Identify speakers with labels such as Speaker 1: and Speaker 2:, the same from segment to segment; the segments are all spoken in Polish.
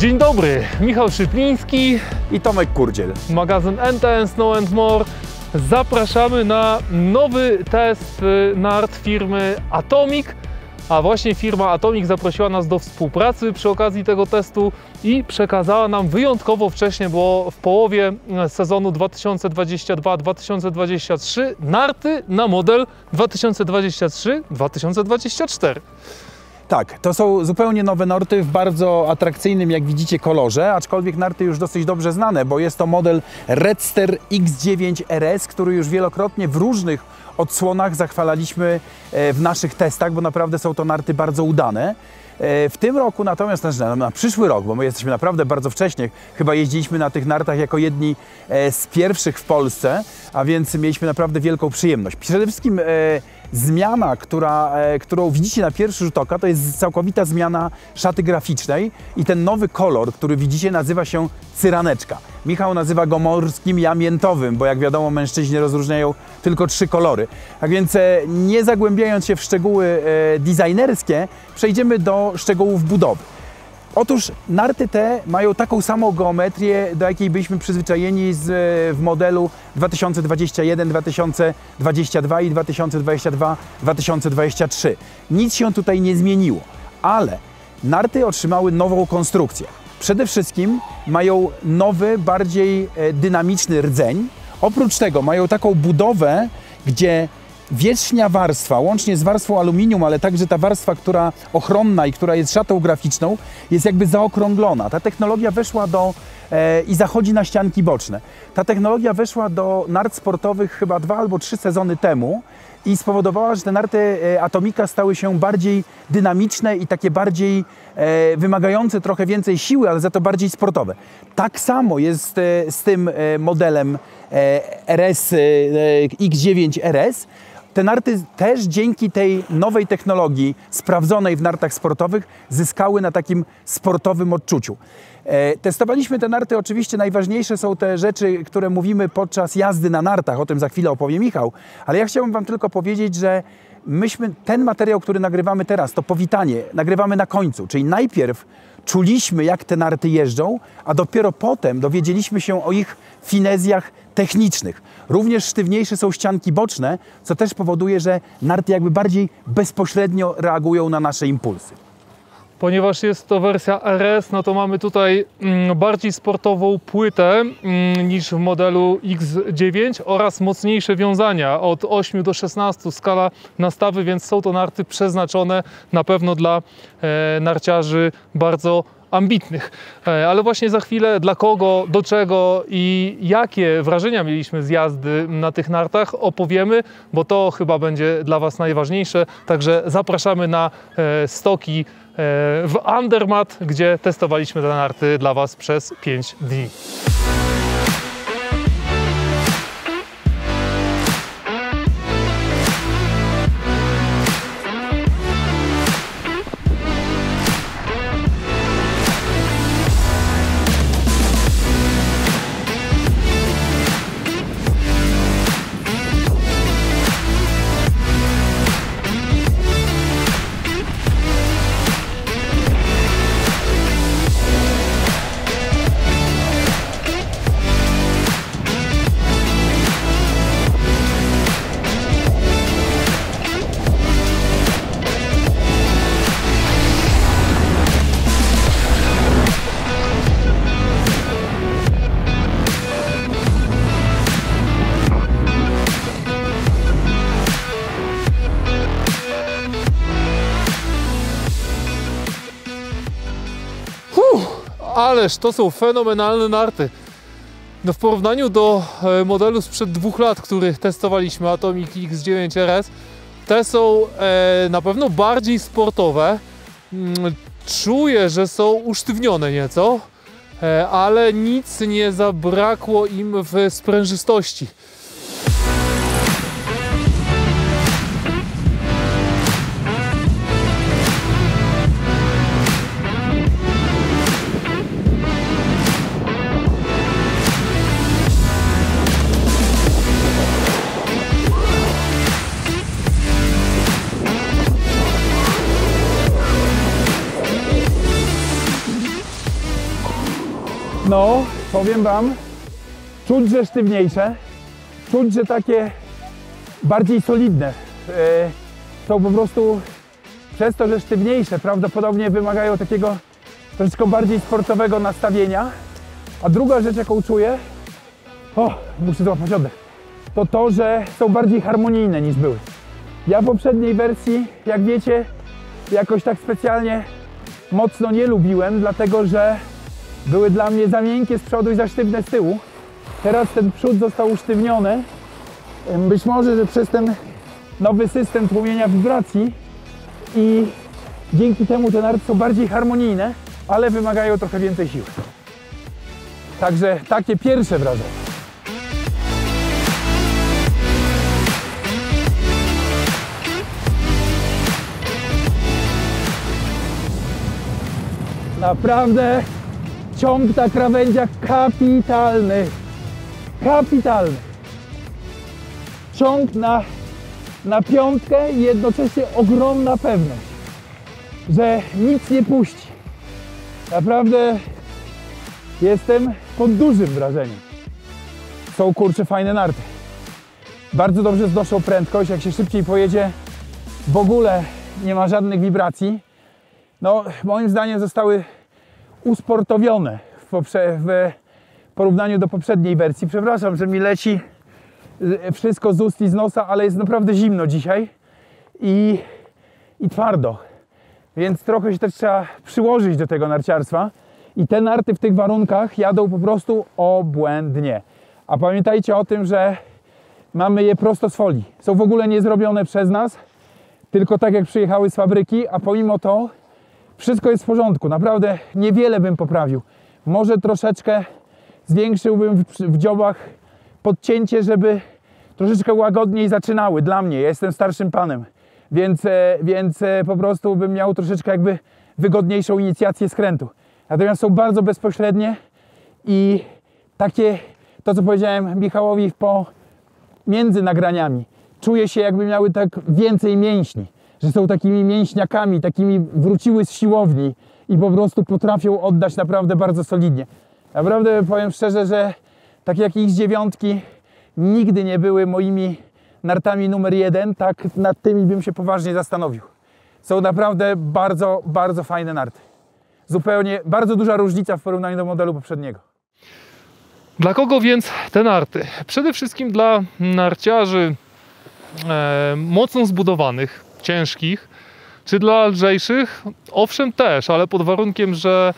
Speaker 1: Dzień dobry, Michał Szypliński
Speaker 2: i Tomek Kurdziel.
Speaker 1: Magazyn NTN Snow & More. Zapraszamy na nowy test nart firmy Atomic. A właśnie firma Atomic zaprosiła nas do współpracy przy okazji tego testu i przekazała nam wyjątkowo wcześnie, bo w połowie sezonu 2022-2023 narty na model 2023-2024.
Speaker 2: Tak, to są zupełnie nowe narty w bardzo atrakcyjnym, jak widzicie, kolorze, aczkolwiek narty już dosyć dobrze znane, bo jest to model Redster X9 RS, który już wielokrotnie w różnych odsłonach zachwalaliśmy w naszych testach, bo naprawdę są to narty bardzo udane. W tym roku natomiast, na przyszły rok, bo my jesteśmy naprawdę bardzo wcześnie, chyba jeździliśmy na tych nartach jako jedni z pierwszych w Polsce, a więc mieliśmy naprawdę wielką przyjemność. Przede wszystkim zmiana, którą widzicie na pierwszy rzut oka, to jest całkowita zmiana szaty graficznej i ten nowy kolor, który widzicie, nazywa się cyraneczka. Michał nazywa go morskim, ja miętowym, bo jak wiadomo mężczyźni rozróżniają tylko 3 kolory. Tak więc nie zagłębiając się w szczegóły designerskie, przejdziemy do szczegółów budowy. Otóż narty te mają taką samą geometrię, do jakiej byliśmy przyzwyczajeni w modelu 2021, 2022 i 2022-2023. Nic się tutaj nie zmieniło, ale narty otrzymały nową konstrukcję. Przede wszystkim mają nowy, bardziej dynamiczny rdzeń. Oprócz tego mają taką budowę, gdzie wierzchnia warstwa, łącznie z warstwą aluminium, ale także ta warstwa, która ochronna i która jest szatą graficzną, jest jakby zaokrąglona. Ta technologia weszła i zachodzi na ścianki boczne. Ta technologia weszła do nart sportowych chyba 2 albo 3 sezony temu i spowodowała, że te narty Atomica stały się bardziej dynamiczne i takie bardziej wymagające trochę więcej siły, ale za to bardziej sportowe. Tak samo jest z tym modelem RS X9 RS. Te narty też dzięki tej nowej technologii sprawdzonej w nartach sportowych zyskały na takim sportowym odczuciu. Testowaliśmy te narty, oczywiście najważniejsze są te rzeczy, które mówimy podczas jazdy na nartach, o tym za chwilę opowie Michał, ale ja chciałbym Wam tylko powiedzieć, że myśmy ten materiał, który nagrywamy teraz, to powitanie, nagrywamy na końcu, czyli najpierw czuliśmy, jak te narty jeżdżą, a dopiero potem dowiedzieliśmy się o ich finezjach technicznych. Również sztywniejsze są ścianki boczne, co też powoduje, że narty jakby bardziej bezpośrednio reagują na nasze impulsy.
Speaker 1: Ponieważ jest to wersja RS, no to mamy tutaj bardziej sportową płytę niż w modelu X9 oraz mocniejsze wiązania od 8 do 16 skala nastawy, więc są to narty przeznaczone na pewno dla narciarzy bardzo ambitnych. Ale właśnie za chwilę dla kogo, do czego i jakie wrażenia mieliśmy z jazdy na tych nartach opowiemy, bo to chyba będzie dla Was najważniejsze. Także zapraszamy na stoki w Andermatt, gdzie testowaliśmy te narty dla Was przez 5 dni. Ależ to są fenomenalne narty. No w porównaniu do modelu sprzed 2 lat, który testowaliśmy, Atomic X9 RS, te są na pewno bardziej sportowe. Czuję, że są usztywnione nieco, ale nic nie zabrakło im w sprężystości.
Speaker 2: No, powiem Wam, czuć, że sztywniejsze, czuć, że takie bardziej solidne. Są po prostu przez to, że sztywniejsze, prawdopodobnie wymagają takiego troszeczkę bardziej sportowego nastawienia. A druga rzecz, jaką czuję, muszę złapać oddech, to to, że są bardziej harmonijne niż były. Ja poprzedniej wersji, jak wiecie, jakoś tak specjalnie mocno nie lubiłem, dlatego że były dla mnie za miękkie z przodu i za sztywne z tyłu. Teraz ten przód został usztywniony. Być może, że przez ten nowy system tłumienia wibracji i dzięki temu te narty są bardziej harmonijne, ale wymagają trochę więcej siły. Także takie pierwsze wrażenie. Naprawdę ciąg na krawędziach kapitalny. Kapitalny. Ciąg na piątkę i jednocześnie ogromna pewność, że nic nie puści. Naprawdę jestem pod dużym wrażeniem. Są kurczę fajne narty. Bardzo dobrze znoszą prędkość, jak się szybciej pojedzie, w ogóle nie ma żadnych wibracji. No, moim zdaniem zostały usportowione w porównaniu do poprzedniej wersji. Przepraszam, że mi leci wszystko z ust i z nosa, ale jest naprawdę zimno dzisiaj i twardo. Więc trochę się też trzeba przyłożyć do tego narciarstwa. I te narty w tych warunkach jadą po prostu obłędnie. A pamiętajcie o tym, że mamy je prosto z folii. Są w ogóle nie zrobione przez nas, tylko tak jak przyjechały z fabryki, a pomimo to wszystko jest w porządku. Naprawdę niewiele bym poprawił. Może troszeczkę zwiększyłbym w dziobach podcięcie, żeby troszeczkę łagodniej zaczynały dla mnie. Ja jestem starszym panem, więc po prostu bym miał troszeczkę jakby wygodniejszą inicjację skrętu. Natomiast są bardzo bezpośrednie i takie, to co powiedziałem Michałowi między nagraniami, czuję się jakby miały tak więcej mięśni, że są takimi mięśniakami, takimi wróciły z siłowni i po prostu potrafią oddać naprawdę bardzo solidnie. Naprawdę powiem szczerze, że tak jak X9 nigdy nie były moimi nartami numer 1, tak nad tymi bym się poważnie zastanowił. Są naprawdę bardzo, bardzo fajne narty. Zupełnie bardzo duża różnica w porównaniu do modelu poprzedniego.
Speaker 1: Dla kogo więc te narty? Przede wszystkim dla narciarzy mocno zbudowanych, ciężkich, czy dla lżejszych? Owszem też, ale pod warunkiem, że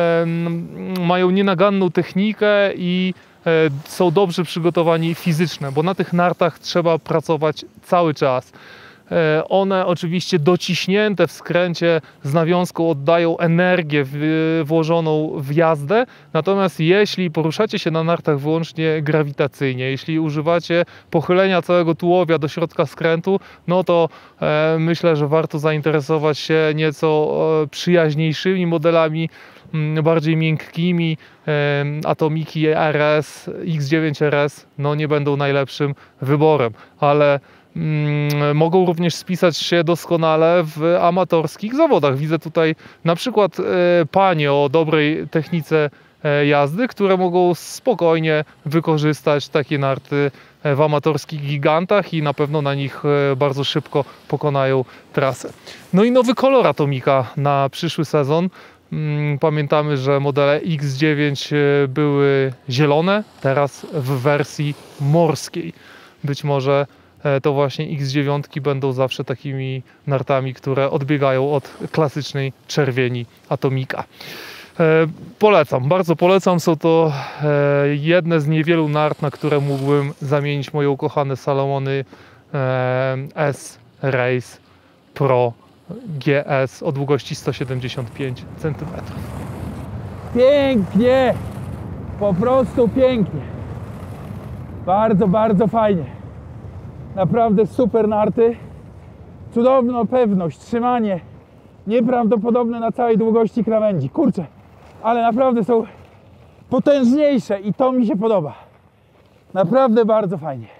Speaker 1: mają nienaganną technikę i są dobrze przygotowani fizycznie, bo na tych nartach trzeba pracować cały czas. One oczywiście dociśnięte w skręcie z nawiązką oddają energię włożoną w jazdę, natomiast jeśli poruszacie się na nartach wyłącznie grawitacyjnie, jeśli używacie pochylenia całego tułowia do środka skrętu, no to myślę, że warto zainteresować się nieco przyjaźniejszymi modelami, bardziej miękkimi. Atomiki RS, X9 RS no nie będą najlepszym wyborem, ale mogą również spisać się doskonale w amatorskich zawodach. Widzę tutaj na przykład panie o dobrej technice jazdy, które mogą spokojnie wykorzystać takie narty w amatorskich gigantach i na pewno na nich bardzo szybko pokonają trasę. No i nowy kolor Atomika na przyszły sezon. Pamiętamy, że modele X9 były zielone, teraz w wersji morskiej. Być może to właśnie X9 będą zawsze takimi nartami, które odbiegają od klasycznej czerwieni Atomika. Polecam, bardzo polecam. Są to jedne z niewielu nart, na które mógłbym zamienić moje ukochane Salomony S-Race Pro GS o długości 175 cm.
Speaker 2: Pięknie! Po prostu pięknie. Bardzo, bardzo fajnie. Naprawdę super narty. Cudowna pewność, trzymanie. Nieprawdopodobne na całej długości krawędzi. Kurczę, ale naprawdę są potężniejsze i to mi się podoba. Naprawdę bardzo fajnie.